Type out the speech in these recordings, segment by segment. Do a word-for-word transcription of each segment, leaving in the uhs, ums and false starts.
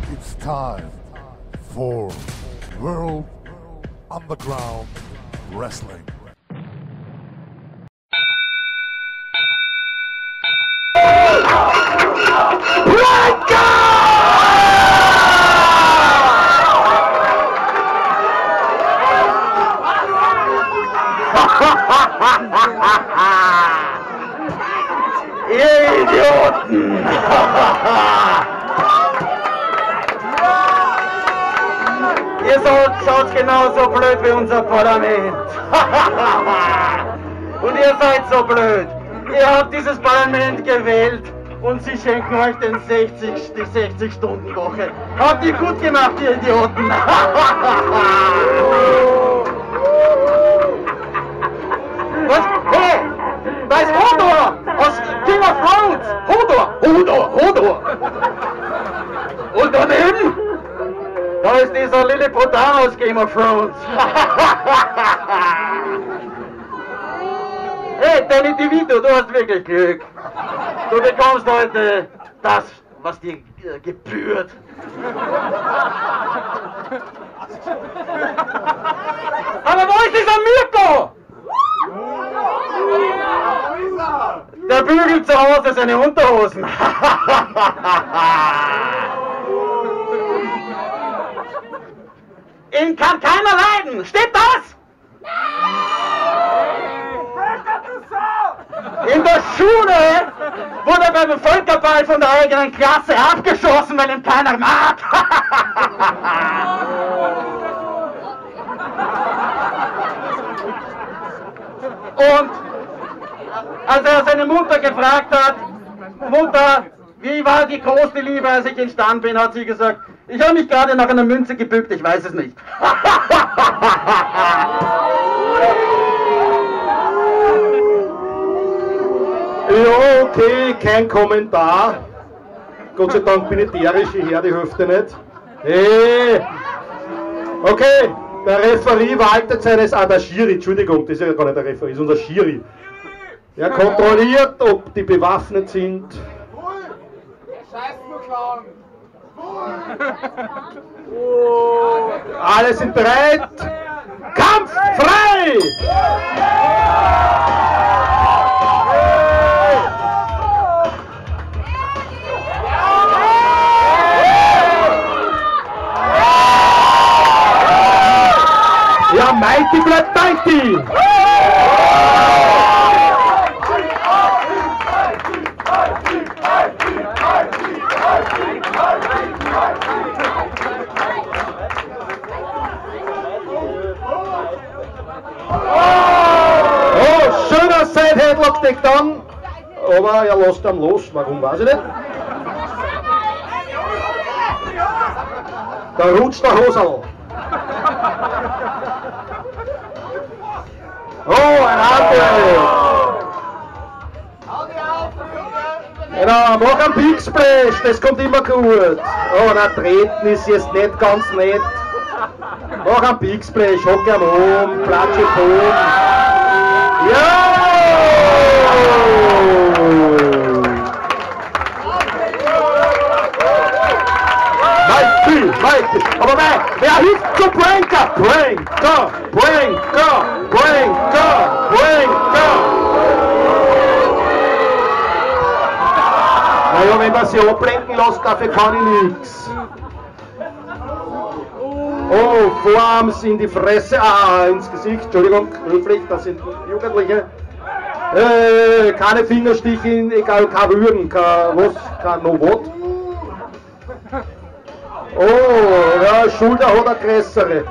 It's time for World Underground Wrestling. Ihr Idioten! Ihr seid, schaut genauso blöd wie unser Parlament. Und ihr seid so blöd. Ihr habt dieses Parlament gewählt und sie schenken euch den sechzig, die sechzig Stunden Woche. Habt ihr gut gemacht, ihr Idioten. Was? Hey! Da ist Hodor! Aus King of Thrones! Hodor! Hodor! Hodor! Und daneben? Da ist dieser Lilliputaner aus Game of Thrones! Hey, Danny DeVito, du hast wirklich Glück! Du bekommst heute das, was dir äh, gebührt! Aber wo ist dieser Mirko? Der bügelt zu Hause seine Unterhosen. Ihn kann keiner leiden. Steht das? In der Schule wurde er beim Völkerball von der eigenen Klasse abgeschossen, weil ihn keiner mag. Und als er seine Mutter gefragt hat, Mutter, wie war die große Liebe, als ich entstanden bin, hat sie gesagt, ich habe mich gerade nach einer Münze gebückt, ich weiß es nicht. Ja, okay, kein Kommentar. Gott sei Dank bin ich tierisch, ich höre die Hälfte nicht. Hey. Okay, der Referee waltet seines, ah der Schiri, Entschuldigung, das ist ja gar nicht der Referee, das ist unser Schiri. Er kontrolliert, ob die bewaffnet sind. Alle sind bereit. Kampf frei! Ja, Mighty bleibt Mighty! Oh, schöner Side-Headlock deckt an, aber er lässt ihn los, warum weiß ich nicht. Da rutscht der Hosel. Oh, ein Handel! Genau, mach einen Big Splash, das kommt immer gut. Oh, na, treten ist jetzt nicht ganz nett. Mach einen Big Splash, hock ihn um, klatsche um. Ja! Mighty, mighty. Aber wer, wer hilft zu Breaker? Breaker, Breaker, Breaker, Breaker. Naja, wenn man sich ablenken lässt, dafür kann ich nichts. Oh, Vorarms in die Fresse, ah, ins Gesicht, Entschuldigung, höflich, das sind Jugendliche. Äh, keine Fingerstiche, egal, kein Würgen, kein was, kein no what. Oh, ja, Schulter hat eine größere.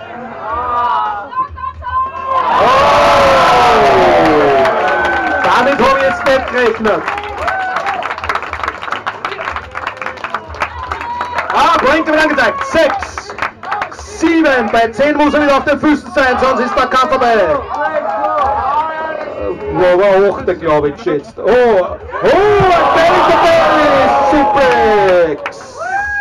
Oh, damit habe ich jetzt nicht gerechnet. Ah, Blinker wird angezeigt. Sechs, sieben, bei zehn muss er wieder auf den Füßen sein, sonst ist der Kampf vorbei. Wo war achte, glaube ich, geschätzt. Oh, oh, ein Belly Suplex.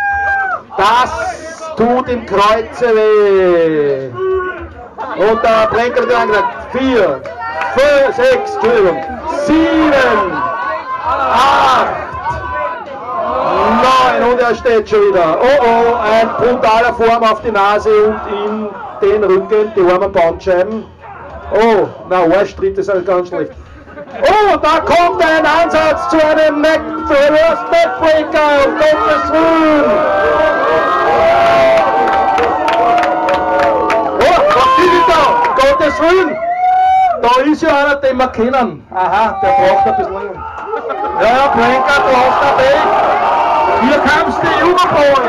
Das tut im Kreuze weh. Und der Blinker wird angezeigt. Vier, fünf, sechs, Entschuldigung, sieben, acht, neun und der steht schon wieder. Oh oh, ein brutaler Form auf die Nase und in den Rücken, die armen Bandscheiben. Oh, na, Arschtritt ist halt ganz schlecht. Oh, da kommt ein Ansatz zu einem Neck Reverse Neckbreaker, um Gottes Willen. Oh, was ist da? Gottes Willen. Da ist ja einer, den wir kennen. Aha, der braucht ein bisschen länger. Ja, Breaker, du hast den Weg. Hier kommst du, Jugendboy.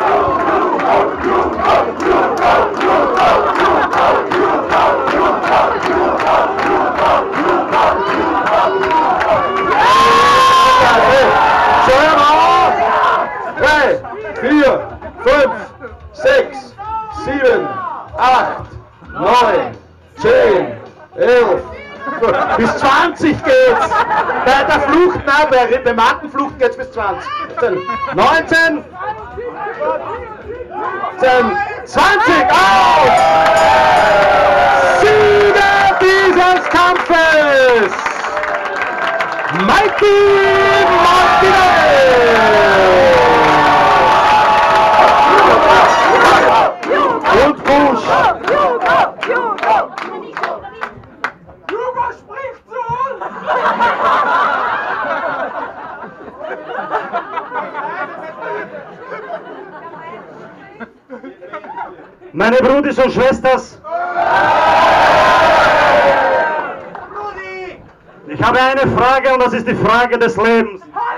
Schön auf! drei, vier, fünf, sechs, sieben, acht, neun, zehn, elf, bis zwanzig geht's! Bei der Flucht, nein, bei, bei Mattenflucht geht's bis zwanzig. neunzehn, zwanzig, aus! Sieger dieses Kampfes! Mikey Martinez! Und Busch! Hugo spricht zu uns! Meine Brüder und Schwestern, ich habe eine Frage und das ist die Frage des Lebens.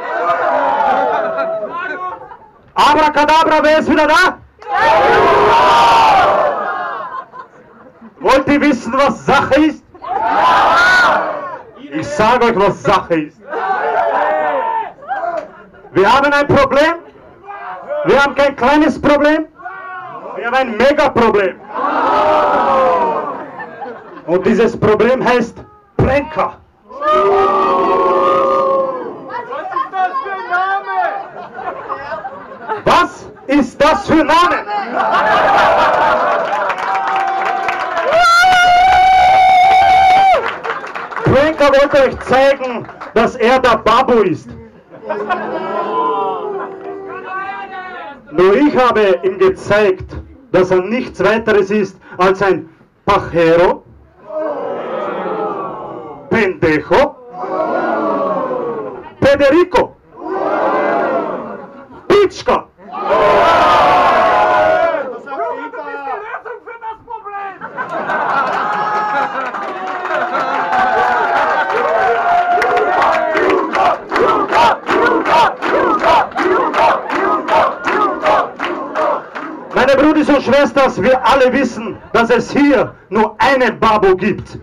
Abracadabra, wer ist wieder da? Wollt ihr wissen, was Sache ist? Ich sage euch, was Sache ist. Wir haben ein Problem. Wir haben kein kleines Problem. Wir haben ein Megaproblem. Und dieses Problem heißt Brenka. Was ist das für ein Name? Brenka wollte euch zeigen, dass er der Babu ist. Nur ich habe ihm gezeigt, dass er nichts weiteres ist als ein Pajero, Pendejo, Federico, Pitschka. Meine Brüder und Schwestern, wir alle wissen, dass es hier nur einen Babu gibt.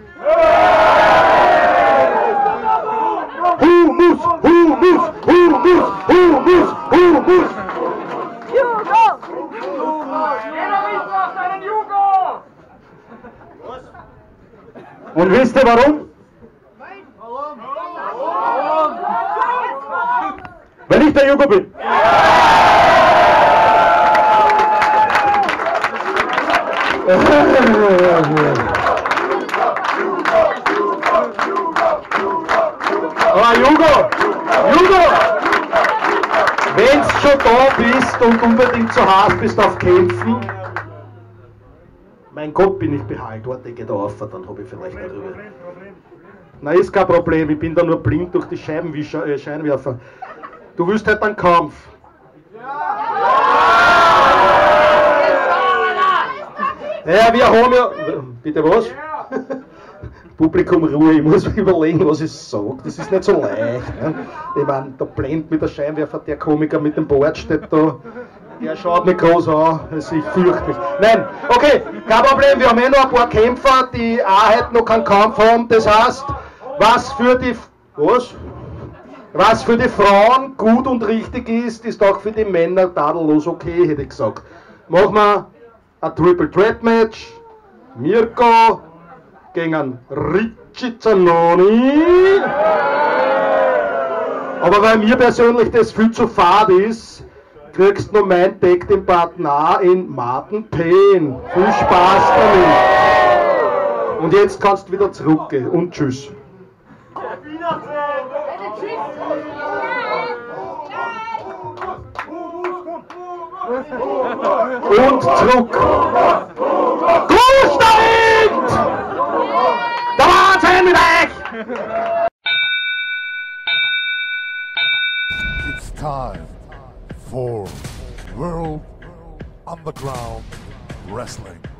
Humus, Humus, Humus, Humus, Humus. Jugo! Und wisst ihr warum? Weil ich der Jugo bin. Aber Jugo, Jugo, wenn du schon da bist und unbedingt zu Hause bist auf Kämpfen, mein Gott, bin ich behalt, warte, geht auf, dann habe ich vielleicht darüber. Nein, ist kein Problem, ich bin da nur blind durch die Scheibenwischer, äh, Scheinwerfer. Du willst halt einen Kampf. Ja, wir haben ja... Bitte was? Publikum Ruhe, ich muss mir überlegen, was ich sage. Das ist nicht so leicht. Ne? Ich meine, da blendet mit der Scheinwerfer der Komiker mit dem Bart steht da. Der schaut mich groß an, also ich fürchte mich. Nein, okay, kein Problem, wir haben eh noch ein paar Kämpfer, die auch heute noch keinen Kampf haben. Das heißt, was für die... Was? Was für die Frauen gut und richtig ist, ist auch für die Männer tadellos okay, hätte ich gesagt. Machen wir ein Triple Threat Match. Mirko gegen einen Ricci Zanoni. Aber weil mir persönlich das viel zu fad ist, kriegst du noch mein Tag Team Partner in Martin Payne. Viel Spaß damit. Und jetzt kannst du wieder zurückgehen und tschüss. Und zurück. Großsteigt! Der Wahnsinn mit euch! It's time for World Underground Wrestling.